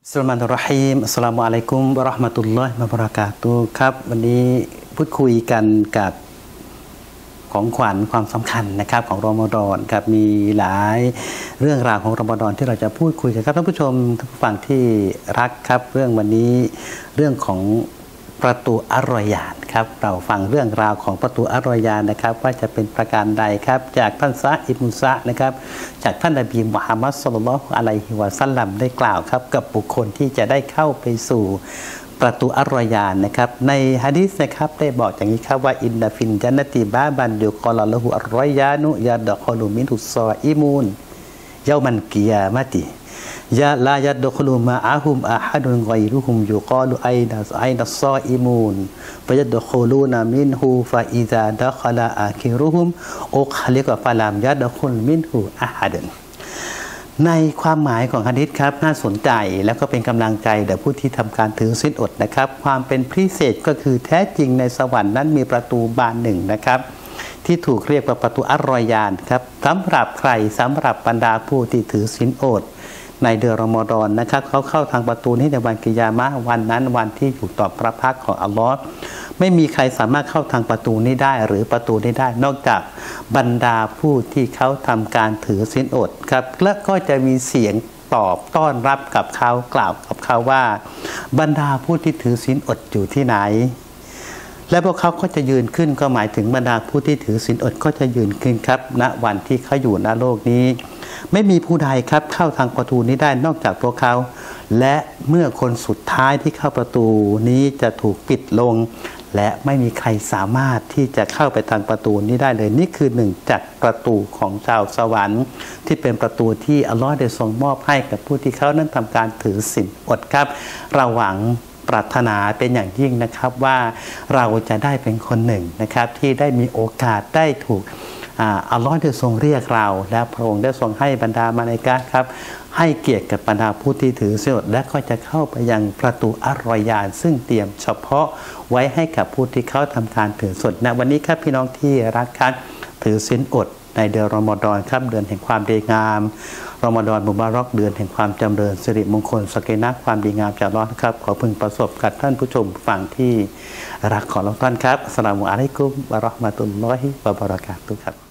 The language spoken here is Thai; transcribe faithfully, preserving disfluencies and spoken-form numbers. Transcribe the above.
อัสลามุอะลัยฮิมอัสสลามุอะลัยกุมวะเราะห์มะตุลลอฮิวะบะเราะกาตุฮ์ครับวันนี้พูดคุยกันกับของขวัญความสำคัญนะครับของรอมฎอนครับมีหลายเรื่องราวของรอมฎอนที่เราจะพูดคุยกันครับท่านผู้ชมทุกฝั่งที่รักครับเรื่องวันนี้เรื่องของประตูอัรรอยานครับเราฟังเรื่องราวของประตูอัรรอยานนะครับว่าจะเป็นประการใดครับจากท่านซะอิบนุซะนะครับจากท่านนบีมุฮัมมัดศ็อลลัลลอฮุอะลัยฮิวะซัลลัมได้กล่าวครับกับบุคคลที่จะได้เข้าไปสู่ประตูอัรรอยานนะครับในหะดีษนะครับได้บอกอย่างนี้ครับว่าอินนะฟินญันนะติบาบันยุกอลละหูอัรรอยานุยาดะคอลุมินหุสซออิมูนเยามันกิยามะติยาลายัดดะคลุมาอะฮุมอะฮัดุนกอยรุฮุมยุกอลุไอนัสไอนัสซออิมูนฟะยัดดะคลูนามินฮูฟะอิซาดะคลาอาคิรุฮุมอุคลิกะฟะลามยัดดะคลุมินฮูอะฮัดุนในความหมายของหะดีษครับน่าสนใจแล้วก็เป็นกำลังใจแด่ผู้ที่ทำการถือศีลอดนะครับความเป็นพิเศษก็คือแท้จริงในสวรรค์นั้นมีประตูบานหนึ่งนะครับที่ถูกเรียกว่าประตูอัรรอยานครับสำหรับใครสำหรับบรรดาผู้ที่ถือศีลอดในเดือนรอมฎอนนะครับเขาเข้าทางประตูนี้ในวันกิยามะห์วันนั้นวันที่อยู่ต่อพระพักของอัลลอฮ์ไม่มีใครสามารถเข้าทางประตูนี้ได้หรือประตูนี้ได้นอกจากบรรดาผู้ที่เขาทำการถือศีลอดครับและก็จะมีเสียงตอบต้อนรับกับเขากล่าวกับเขาว่าบรรดาผู้ที่ถือศีลอดอยู่ที่ไหนและพวกเขาก็จะยืนขึ้นก็หมายถึงบรรดาผู้ที่ถือศีลอดก็จะยืนขึ้นครับณวันที่เขาอยู่ณโลกนี้ไม่มีผู้ใดครับเข้าทางประตูนี้ได้นอกจากพวกเขาและเมื่อคนสุดท้ายที่เข้าประตูนี้จะถูกปิดลงและไม่มีใครสามารถที่จะเข้าไปทางประตูนี้ได้เลยนี่คือหนึ่งจากประตูของชาวสวรรค์ที่เป็นประตูที่อัลลอฮ์ได้ทรงมอบให้กับผู้ที่เขานั้นทำการถือศีลอดครับเราหวังปรารถนาเป็นอย่างยิ่งนะครับว่าเราจะได้เป็นคนหนึ่งนะครับที่ได้มีโอกาสได้ถูกอัลลอฮ์ได้ทรงเรียกเราและพระองค์ได้ทรงให้บรรดามลาอิกะฮ์ครับให้เกียรติกับบรรดาผู้ที่ถือศีลอดและก็จะเข้าไปยังประตูอัรรอยานซึ่งเตรียมเฉพาะไว้ให้กับผู้ที่เขาทำการถือศีลอดณวันนี้ครับพี่น้องที่รักครับถือศีลอดในเดือนรอมฎอนครับเดือนแห่งความดีงามรอมฎอนมุบารอกเดือนแห่งความจำเริญสิริมงคลสเกนะความดีงามจากอัลเลาะห์ครับขอพึงประสบกับท่านผู้ชมฝั่งที่รักของเราท่านครับอัสสลามุอะลัยกุมวะเราะห์มะตุลลอฮิวะบะเราะกาตุฮ์ครับ